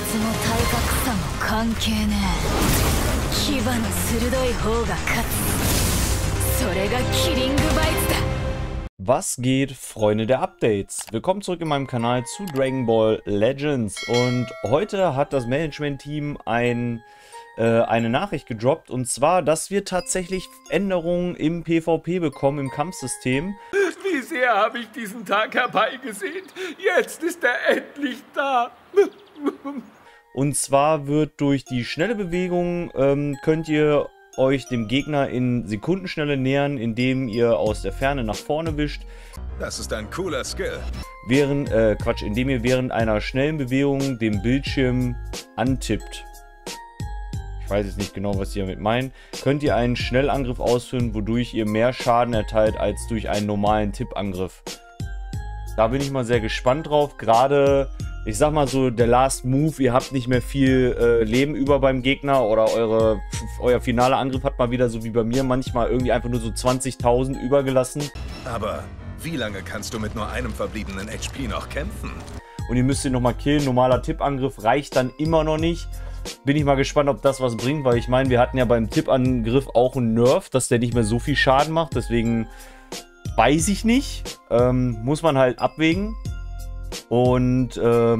も体格差も関係ねえ。牙の鋭い方が勝つ。それがキリングバイツだ。 Was geht, Freunde der Updates? Willkommen zurück in meinem Kanal zu Dragon Ball Legends. Und heute hat das Management-Team eine Nachricht gedroppt. Und zwar, dass wir tatsächlich Änderungen im PvP bekommen, im Kampfsystem. Wie sehr habe ich diesen Tag herbeigesehnt. Jetzt ist er endlich da. Und zwar wird durch die schnelle Bewegung, könnt ihr euch dem Gegner in Sekundenschnelle nähern, indem ihr aus der Ferne nach vorne wischt. Das ist ein cooler Skill. Indem ihr während einer schnellen Bewegung den Bildschirm antippt. Ich weiß jetzt nicht genau, was sie damit meinen. Könnt ihr einen Schnellangriff ausführen, wodurch ihr mehr Schaden erteilt als durch einen normalen Tippangriff. Da bin ich mal sehr gespannt drauf. Gerade, ich sag mal so, der Last Move, ihr habt nicht mehr viel Leben über beim Gegner oder euer finaler Angriff hat mal wieder, so wie bei mir, manchmal irgendwie einfach nur so 20.000 übergelassen. Aber wie lange kannst du mit nur einem verbliebenen HP noch kämpfen? Und ihr müsst ihn nochmal killen. Normaler Tippangriff reicht dann immer noch nicht. Bin ich mal gespannt, ob das was bringt, weil ich meine, wir hatten ja beim Tippangriff auch einen Nerf, dass der nicht mehr so viel Schaden macht. Deswegen weiß ich nicht. Muss man halt abwägen. Und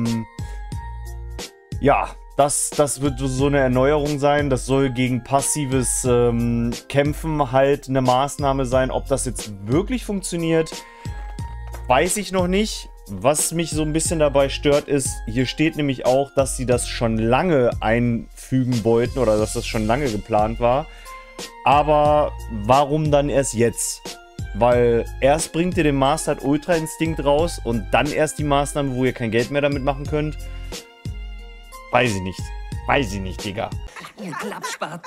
ja, das wird so eine Erneuerung sein. Das soll gegen passives Kämpfen halt eine Maßnahme sein. Ob das jetzt wirklich funktioniert, weiß ich noch nicht. Was mich so ein bisschen dabei stört ist, hier steht nämlich auch, dass sie das schon lange einfügen wollten oder dass das schon lange geplant war. Aber warum dann erst jetzt? Weil erst bringt ihr den Master Ultra Instinct raus und dann erst die Maßnahme, wo ihr kein Geld mehr damit machen könnt. Weiß ich nicht. Weiß ich nicht, Digga. Ihr Klappspaten.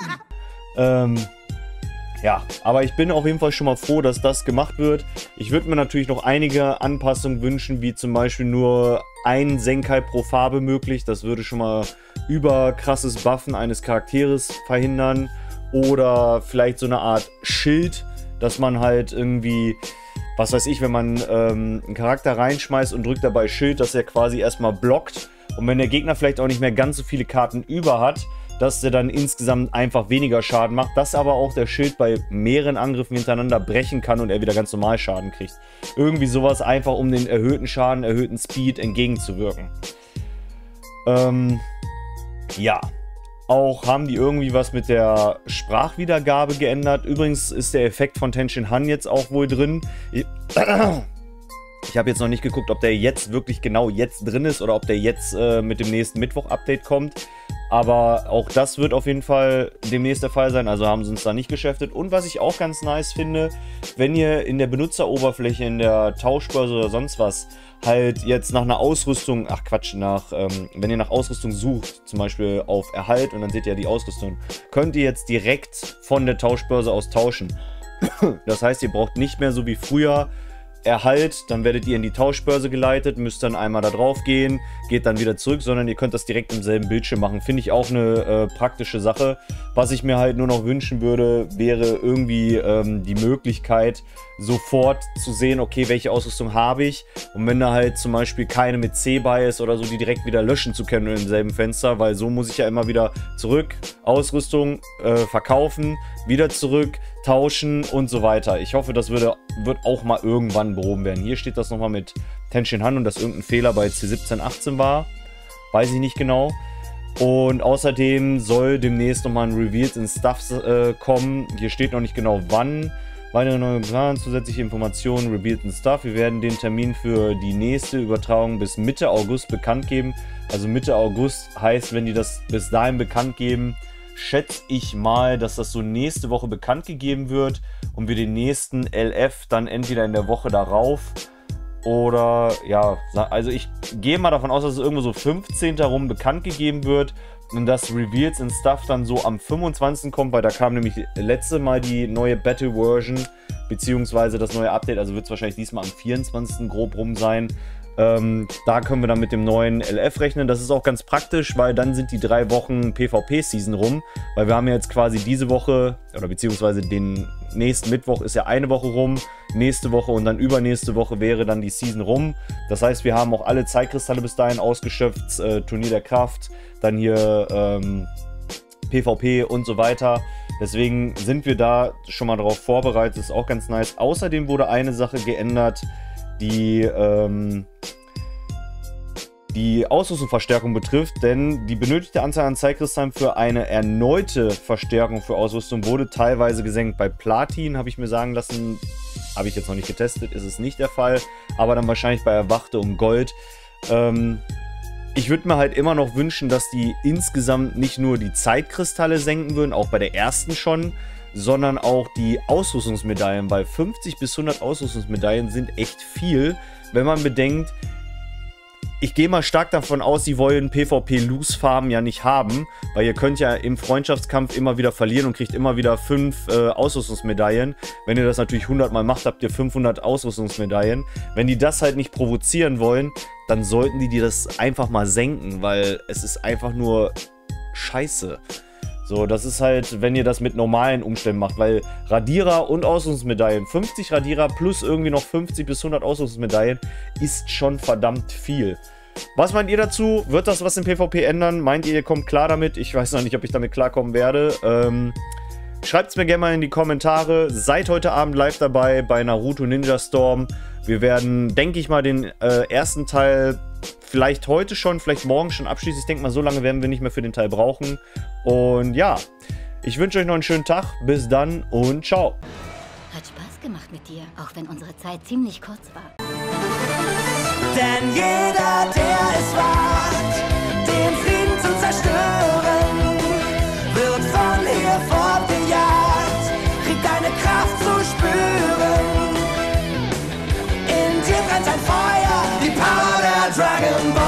Ja, aber ich bin auf jeden Fall schon mal froh, dass das gemacht wird. Ich würde mir natürlich noch einige Anpassungen wünschen, wie zum Beispiel nur ein Senkai pro Farbe möglich. Das würde schon mal überkrasses Buffen eines Charakters verhindern. Oder vielleicht so eine Art Schild, dass man halt irgendwie, was weiß ich, wenn man einen Charakter reinschmeißt und drückt dabei Schild, dass er quasi erstmal blockt. Und wenn der Gegner vielleicht auch nicht mehr ganz so viele Karten über hat, dass der dann insgesamt einfach weniger Schaden macht, dass aber auch der Schild bei mehreren Angriffen hintereinander brechen kann und er wieder ganz normal Schaden kriegt. Irgendwie sowas einfach, um den erhöhten Schaden, erhöhten Speed entgegenzuwirken. Ja. Auch haben die irgendwie was mit der Sprachwiedergabe geändert. Übrigens ist der Effekt von Tenshin Han jetzt auch wohl drin. Ich habe jetzt noch nicht geguckt, ob der jetzt wirklich genau jetzt drin ist oder ob der jetzt mit dem nächsten Mittwoch-Update kommt. Aber auch das wird auf jeden Fall demnächst der Fall sein, also haben sie uns da nicht geschäftet. Und was ich auch ganz nice finde, wenn ihr in der Benutzeroberfläche, in der Tauschbörse oder sonst was, halt jetzt nach einer Ausrüstung, wenn ihr nach Ausrüstung sucht, zum Beispiel auf Erhalt und dann seht ihr die Ausrüstung, könnt ihr jetzt direkt von der Tauschbörse aus tauschen. Das heißt, ihr braucht nicht mehr so wie früher Erhalt, dann werdet ihr in die Tauschbörse geleitet, müsst dann einmal da drauf gehen, geht dann wieder zurück, sondern ihr könnt das direkt im selben Bildschirm machen. Finde ich auch eine praktische Sache. Was ich mir halt nur noch wünschen würde, wäre irgendwie die Möglichkeit, sofort zu sehen, okay, welche Ausrüstung habe ich. Und wenn da halt zum Beispiel keine mit C bei ist oder so, die direkt wieder löschen zu können im selben Fenster, weil so muss ich ja immer wieder zurück, Ausrüstung verkaufen, wieder zurück, tauschen und so weiter. Ich hoffe, das wird auch mal irgendwann behoben werden. Hier steht das nochmal mit Tenshin Han und dass irgendein Fehler bei C1718 war. Weiß ich nicht genau. Und außerdem soll demnächst nochmal ein Revealed in Stuff kommen. Hier steht noch nicht genau wann. Weitere neue Plan, zusätzliche Informationen, Revealed in Stuff. Wir werden den Termin für die nächste Übertragung bis Mitte August bekannt geben. Also Mitte August heißt, wenn die das bis dahin bekannt geben, schätze ich mal, dass das so nächste Woche bekannt gegeben wird und wir den nächsten LF dann entweder in der Woche darauf oder, ja, also ich gehe mal davon aus, dass es irgendwo so 15. rum bekannt gegeben wird und das Reveals in Stuff dann so am 25. kommt, weil da kam nämlich letzte Mal die neue Battle Version beziehungsweise das neue Update, also wird es wahrscheinlich diesmal am 24. grob rum sein. Da können wir dann mit dem neuen LF rechnen. Das ist auch ganz praktisch, weil dann sind die 3 Wochen PvP-Season rum. Weil wir haben ja jetzt quasi diese Woche, oder beziehungsweise den nächsten Mittwoch ist ja eine Woche rum. Nächste Woche und dann übernächste Woche wäre dann die Season rum. Das heißt, wir haben auch alle Zeitkristalle bis dahin ausgeschöpft. Turnier der Kraft, dann hier PvP und so weiter. Deswegen sind wir da schon mal darauf vorbereitet. Das ist auch ganz nice. Außerdem wurde eine Sache geändert, die Ausrüstungsverstärkung betrifft, denn die benötigte Anzahl an Zeitkristallen für eine erneute Verstärkung für Ausrüstung wurde teilweise gesenkt. Bei Platin habe ich mir sagen lassen, habe ich jetzt noch nicht getestet, ist es nicht der Fall, aber dann wahrscheinlich bei Erwachte und Gold. Ich würde mir halt immer noch wünschen, dass die insgesamt nicht nur die Zeitkristalle senken würden, auch bei der ersten schon, sondern auch die Ausrüstungsmedaillen, weil 50 bis 100 Ausrüstungsmedaillen sind echt viel, wenn man bedenkt, ich gehe mal stark davon aus, sie wollen PvP-Loose-Farben ja nicht haben, weil ihr könnt ja im Freundschaftskampf immer wieder verlieren und kriegt immer wieder 5 Ausrüstungsmedaillen. Wenn ihr das natürlich 100 Mal macht, habt ihr 500 Ausrüstungsmedaillen. Wenn die das halt nicht provozieren wollen, dann sollten die das einfach mal senken, weil es ist einfach nur scheiße. So, das ist halt, wenn ihr das mit normalen Umständen macht, weil Radierer und Ausrüstungsmedaillen, 50 Radierer plus irgendwie noch 50 bis 100 Ausrüstungsmedaillen, ist schon verdammt viel. Was meint ihr dazu? Wird das was im PvP ändern? Meint ihr, ihr kommt klar damit? Ich weiß noch nicht, ob ich damit klarkommen werde. Schreibt es mir gerne mal in die Kommentare. Seid heute Abend live dabei bei Naruto Ninja Storm. Wir werden, denke ich mal, den ersten Teil vielleicht heute schon, vielleicht morgen schon abschließen. Ich denke mal, so lange werden wir nicht mehr für den Teil brauchen. Und ja, ich wünsche euch noch einen schönen Tag. Bis dann und ciao. Hat Spaß gemacht mit dir, auch wenn unsere Zeit ziemlich kurz war. Denn jeder, der es wagt, den Frieden zu zerstören, wird von hier fortgejagt, kriegt eine Kraft zu spüren. In dir brennt ein Feuer, die Power der Dragon Ball.